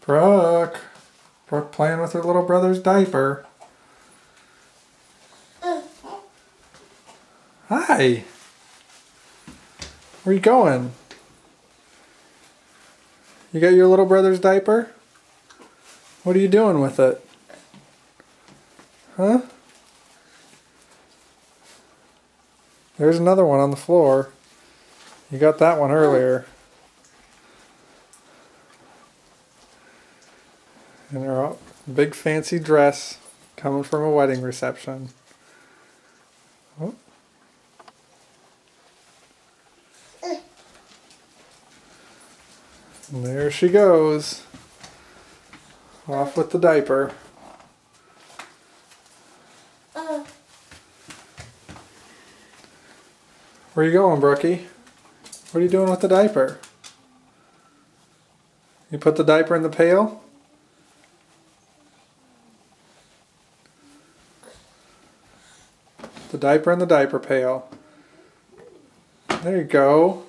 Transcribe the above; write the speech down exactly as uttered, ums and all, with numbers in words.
Brooke. Brooke playing with her little brother's diaper. Hi. Where you going? You got your little brother's diaper? What are you doing with it? Huh? There's another one on the floor. You got that one earlier. And her all big fancy dress coming from a wedding reception. Oh. And there she goes. Off with the diaper. Where you going, Brookie? What are you doing with the diaper? You put the diaper in the pail? The diaper in the diaper pail. There you go.